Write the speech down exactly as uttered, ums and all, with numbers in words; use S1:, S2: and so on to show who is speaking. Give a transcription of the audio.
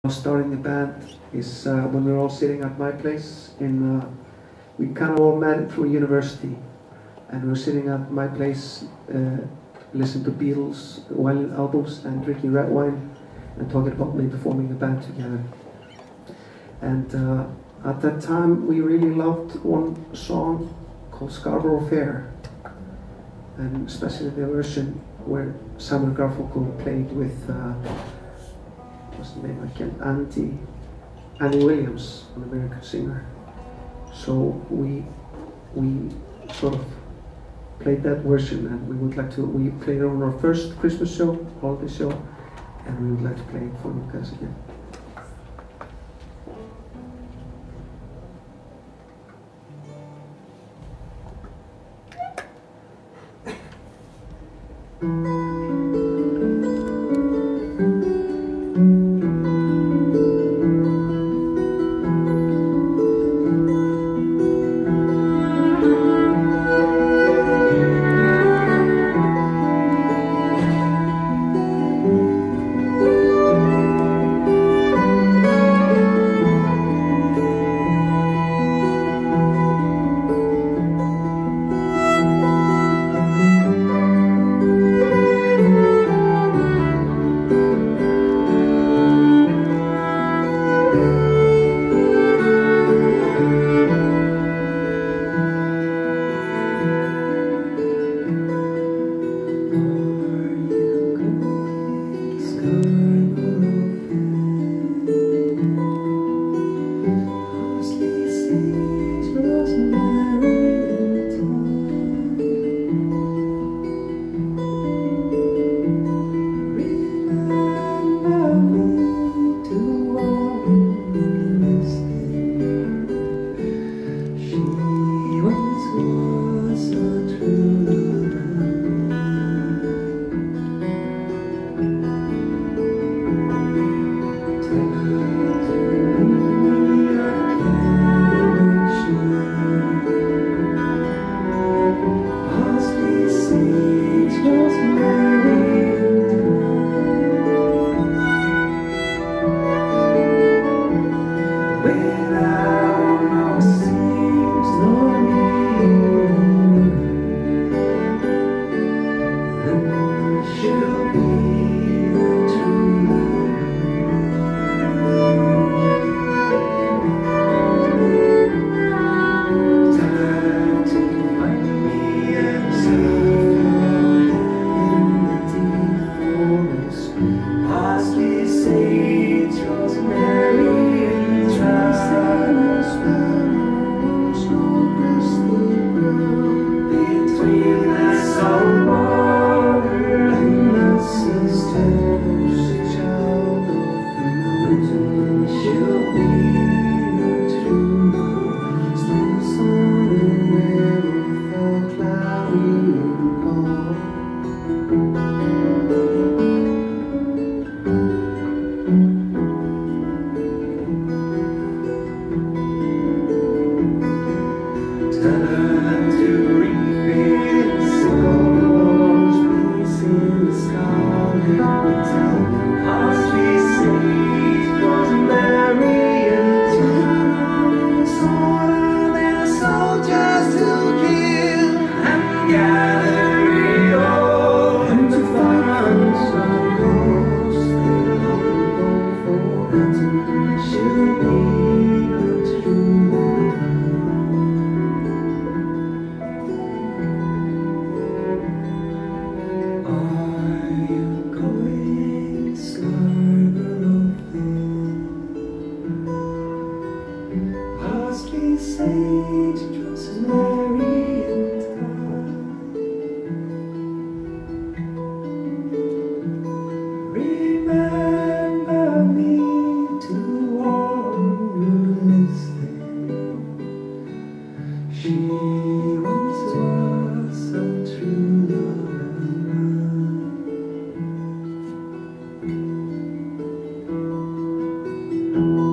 S1: Starting the band is uh, when we were all sitting at my place in, uh, we kind of all met through university, and we were sitting at my place, uh, listening to Beatles wine albums and drinking red wine and talking about maybe forming a band together. And uh, at that time we really loved one song called Scarborough Fair, and especially the version where Simon Garfunkel played with uh, what's the name again? Andy, Andy Williams, an American singer. So we we sort of played that version, and we would like to. We played it on our first Christmas show, holiday show, and we would like to play it for you guys again.
S2: Thank you.